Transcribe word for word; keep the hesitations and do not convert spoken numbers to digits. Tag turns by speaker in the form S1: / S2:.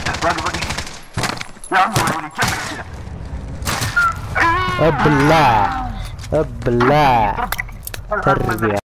S1: باقي باقي يا عم ولي كمل كذا.
S2: ابلع ابلع تربية.